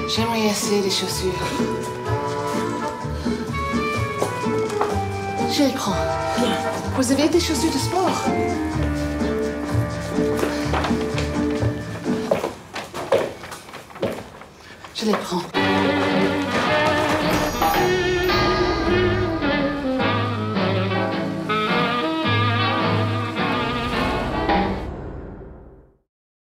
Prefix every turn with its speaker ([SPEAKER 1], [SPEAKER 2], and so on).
[SPEAKER 1] J'aimerais essayer les chaussures. Je les prends.
[SPEAKER 2] Bien.
[SPEAKER 1] Vous avez des chaussures de sport? Je les prends.